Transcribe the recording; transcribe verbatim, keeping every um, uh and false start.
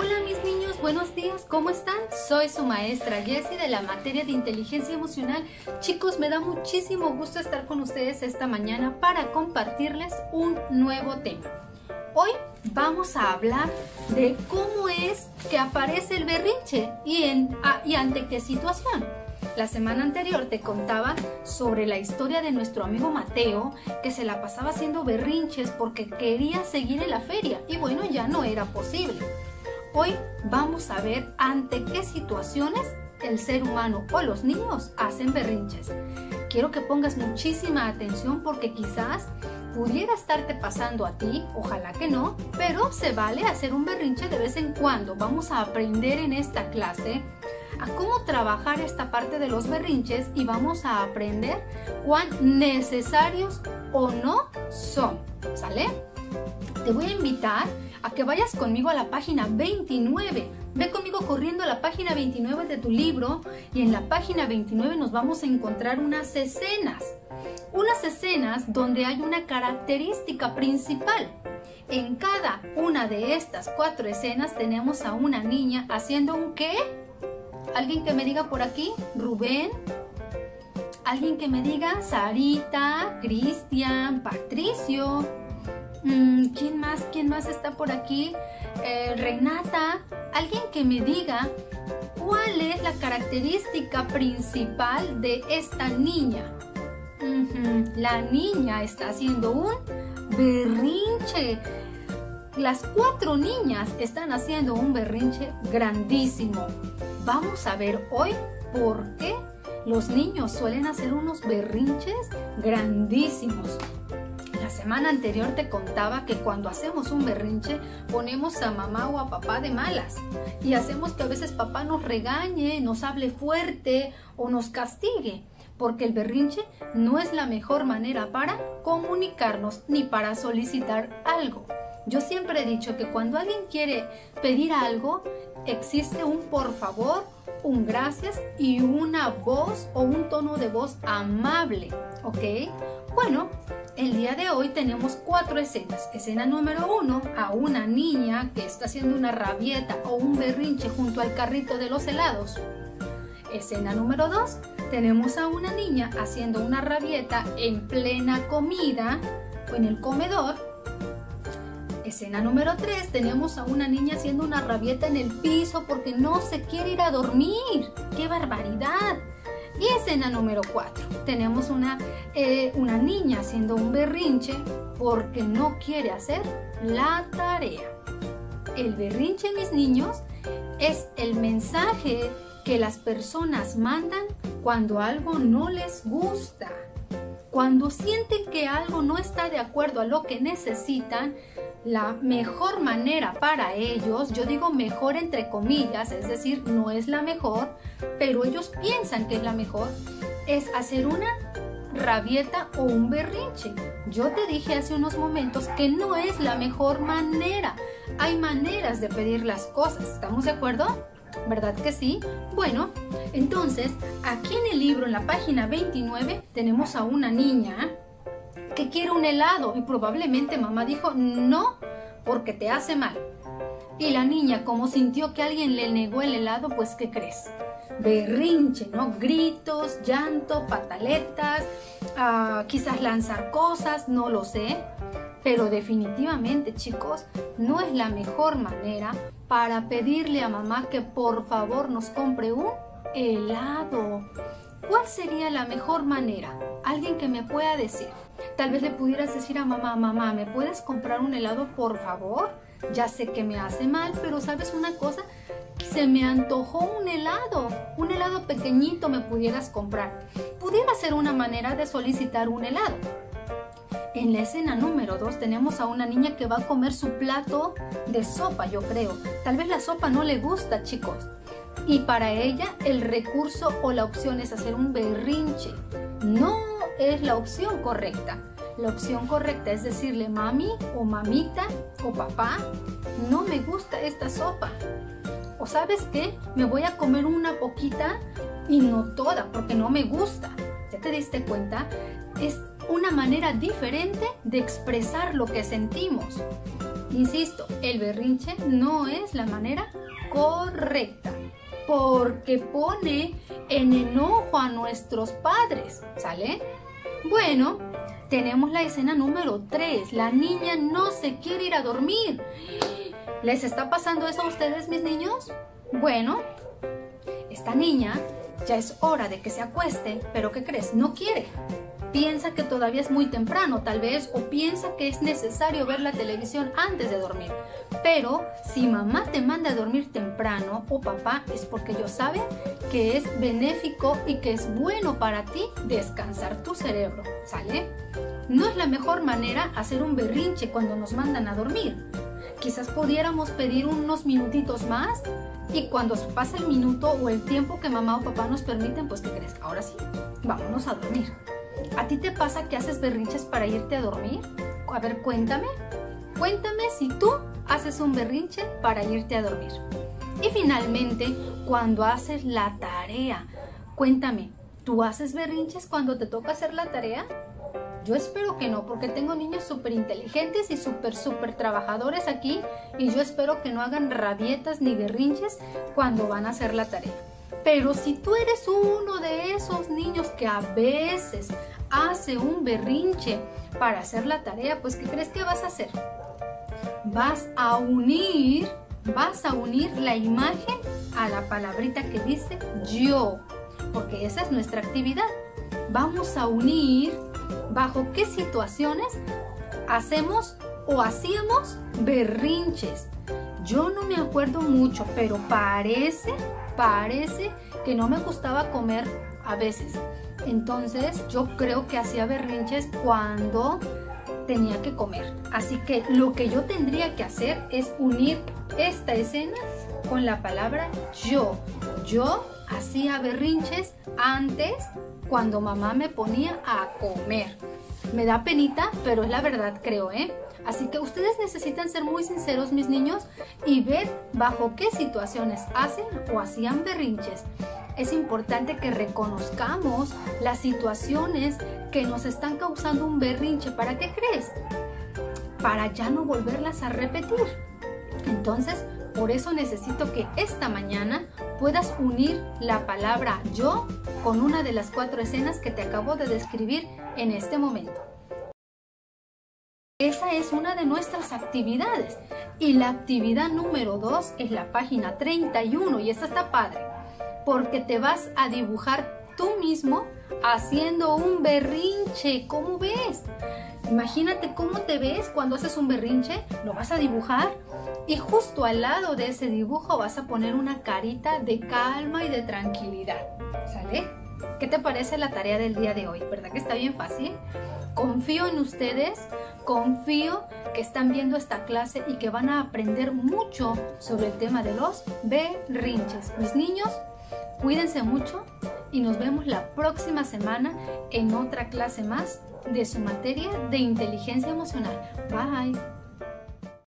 Hola mis niños, buenos días, ¿cómo están? Soy su maestra Jessie de la materia de inteligencia emocional. Chicos, me da muchísimo gusto estar con ustedes esta mañana para compartirles un nuevo tema. Hoy vamos a hablar de cómo es que aparece el berrinche y, en, a, y ante qué situación. La semana anterior te contaba sobre la historia de nuestro amigo Mateo, que se la pasaba haciendo berrinches porque quería seguir en la feria y bueno, ya no era posible. Hoy vamos a ver ante qué situaciones el ser humano o los niños hacen berrinches. Quiero que pongas muchísima atención porque quizás pudiera estarte pasando a ti, ojalá que no, pero se vale hacer un berrinche de vez en cuando. Vamos a aprender en esta clase a cómo trabajar esta parte de los berrinches y vamos a aprender cuán necesarios o no son, ¿sale? Te voy a invitar a que vayas conmigo a la página veintinueve. Ve conmigo corriendo a la página veintinueve de tu libro y en la página veintinueve nos vamos a encontrar unas escenas. Unas escenas donde hay una característica principal. En cada una de estas cuatro escenas tenemos a una niña haciendo un ¿qué? ¿Alguien que me diga por aquí? Rubén. ¿Alguien que me diga? Sarita, Cristian, Patricio. ¿Quién más? ¿Quién más está por aquí? Eh, Renata. Alguien que me diga cuál es la característica principal de esta niña. Uh-huh. La niña está haciendo un berrinche. Las cuatro niñas están haciendo un berrinche grandísimo. Vamos a ver hoy por qué los niños suelen hacer unos berrinches grandísimos. La semana anterior te contaba que cuando hacemos un berrinche ponemos a mamá o a papá de malas y hacemos que a veces papá nos regañe, nos hable fuerte o nos castigue, porque el berrinche no es la mejor manera para comunicarnos ni para solicitar algo. Yo siempre he dicho que cuando alguien quiere pedir algo, existe un por favor, un gracias y una voz o un tono de voz amable, ¿ok? Bueno, el día de hoy tenemos cuatro escenas. Escena número uno, a una niña que está haciendo una rabieta o un berrinche junto al carrito de los helados. Escena número dos, tenemos a una niña haciendo una rabieta en plena comida o en el comedor. Escena número tres, tenemos a una niña haciendo una rabieta en el piso porque no se quiere ir a dormir. ¡Qué barbaridad! Y escena número cuatro, tenemos una, eh, una niña haciendo un berrinche porque no quiere hacer la tarea. El berrinche, mis niños, es el mensaje que las personas mandan cuando algo no les gusta. Cuando sienten que algo no está de acuerdo a lo que necesitan, la mejor manera para ellos, yo digo mejor entre comillas, es decir, no es la mejor, pero ellos piensan que es la mejor, es hacer una rabieta o un berrinche. Yo te dije hace unos momentos que no es la mejor manera. Hay maneras de pedir las cosas, ¿estamos de acuerdo? ¿Verdad que sí? Bueno, entonces, aquí en el libro, en la página veintinueve, tenemos a una niña que quiere un helado y probablemente mamá dijo no, porque te hace mal. Y la niña, como sintió que alguien le negó el helado, pues ¿qué crees? Berrinche, ¿no? Gritos, llanto, pataletas, uh, quizás lanzar cosas, no lo sé. Pero definitivamente, chicos, no es la mejor manera para pedirle a mamá que por favor nos compre un helado. ¿Cuál sería la mejor manera? Alguien que me pueda decir. Tal vez le pudieras decir a mamá, mamá, ¿me puedes comprar un helado, por favor? Ya sé que me hace mal, pero ¿sabes una cosa? Se me antojó un helado. Un helado pequeñito me pudieras comprar. Pudiera ser una manera de solicitar un helado. En la escena número dos tenemos a una niña que va a comer su plato de sopa, yo creo. Tal vez la sopa no le gusta, chicos. Y para ella el recurso o la opción es hacer un berrinche. No es la opción correcta. La opción correcta es decirle mami o mamita o papá, no me gusta esta sopa. O ¿sabes qué? Me voy a comer una poquita y no toda porque no me gusta. ¿Ya te diste cuenta? Es una manera diferente de expresar lo que sentimos. Insisto, el berrinche no es la manera correcta, porque pone en enojo a nuestros padres, ¿sale? Bueno, tenemos la escena número tres. La niña no se quiere ir a dormir. ¿Les está pasando eso a ustedes, mis niños? Bueno, esta niña ya es hora de que se acueste, pero ¿qué crees? No quiere. Piensa que todavía es muy temprano, tal vez, o piensa que es necesario ver la televisión antes de dormir. Pero si mamá te manda a dormir temprano o papá, es porque ellos saben que es benéfico y que es bueno para ti descansar tu cerebro, ¿sale? No es la mejor manera hacer un berrinche cuando nos mandan a dormir. Quizás pudiéramos pedir unos minutitos más y cuando pasa el minuto o el tiempo que mamá o papá nos permiten, pues ¿qué crees? Ahora sí, vámonos a dormir. ¿A ti te pasa que haces berrinches para irte a dormir? A ver, cuéntame. Cuéntame si tú haces un berrinche para irte a dormir. Y finalmente, cuando haces la tarea, cuéntame, ¿tú haces berrinches cuando te toca hacer la tarea? Yo espero que no, porque tengo niños súper inteligentes y súper, súper trabajadores aquí y yo espero que no hagan rabietas ni berrinches cuando van a hacer la tarea. Pero si tú eres uno de esos niños que a veces hace un berrinche para hacer la tarea, pues ¿qué crees que vas a hacer? Vas a unir, vas a unir la imagen a la palabrita que dice yo, porque esa es nuestra actividad. Vamos a unir bajo qué situaciones hacemos o hacíamos berrinches. Yo no me acuerdo mucho, pero parece, parece que no me gustaba comer a veces. Entonces yo creo que hacía berrinches cuando tenía que comer. Así que lo que yo tendría que hacer es unir esta escena con la palabra yo. Yo hacía berrinches antes cuando mamá me ponía a comer. Me da penita, pero es la verdad, creo, ¿eh? Así que ustedes necesitan ser muy sinceros, mis niños, y ver bajo qué situaciones hacen o hacían berrinches. Es importante que reconozcamos las situaciones que nos están causando un berrinche. ¿Para qué crees? Para ya no volverlas a repetir. Entonces, por eso necesito que esta mañana puedas unir la palabra yo con una de las cuatro escenas que te acabo de describir en este momento. Esa es una de nuestras actividades. Y la actividad número dos es la página treinta y uno y esta está padre, porque te vas a dibujar tú mismo haciendo un berrinche. ¿Cómo ves? Imagínate cómo te ves cuando haces un berrinche, lo vas a dibujar y justo al lado de ese dibujo vas a poner una carita de calma y de tranquilidad, ¿sale? ¿Qué te parece la tarea del día de hoy? ¿Verdad que está bien fácil? Confío en ustedes, confío que están viendo esta clase y que van a aprender mucho sobre el tema de los berrinches. Mis niños, cuídense mucho y nos vemos la próxima semana en otra clase más de su materia de inteligencia emocional. Bye.